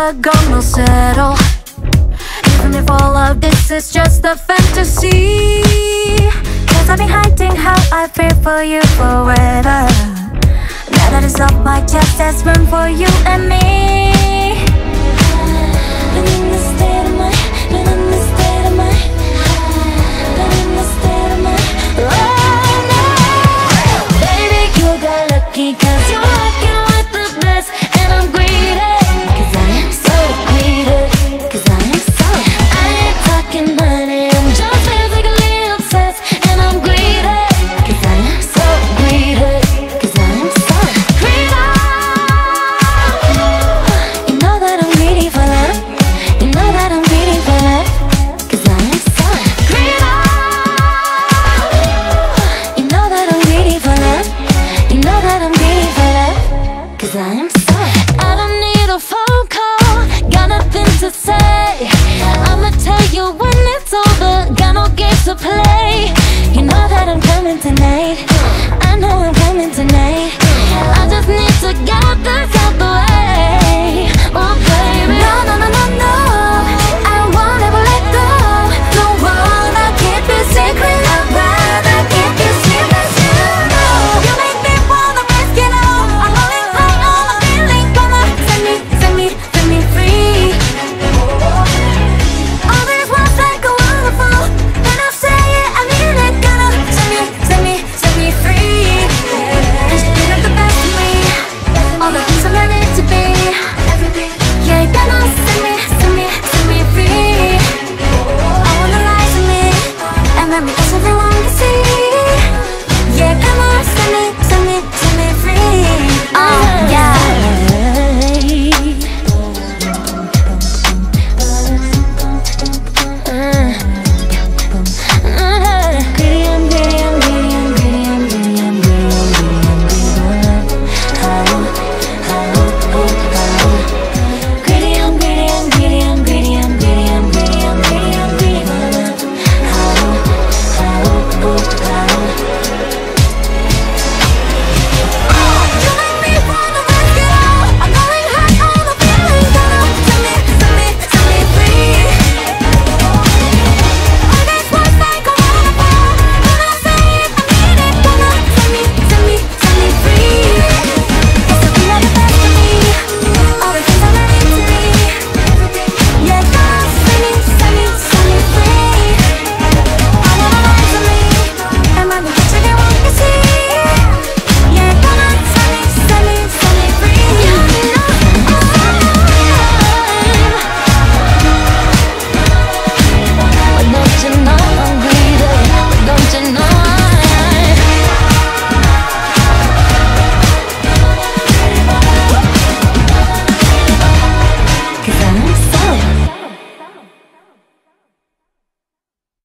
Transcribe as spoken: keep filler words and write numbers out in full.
never gonna settle, even if all of this is just a fantasy. Cause I've been hiding how I feel for you forever. Now that it's off my chest, there's room for you and me. Been in this state of mind, been in this state of mind, been in this state of mind. Oh no, baby, you got lucky cause you're rocking with the best. And I'm greedy, cause I am so greedy, cause I am so I ain't talking money, I'm just physically obsessed. And I'm greedy, cause I am so greedy, cause I am so greedy. You know that I'm greedy for love, you know that I'm greedy for love, cause I am so greedy. You know that I'm greedy for love, you know that I'm greedy for love, cause I am so. I don't need a phone call, got nothing to say. I'ma tell you when it's over, got no games to play. You know that I'm coming tonight, I know I'm coming tonight. I just need to get this out the way.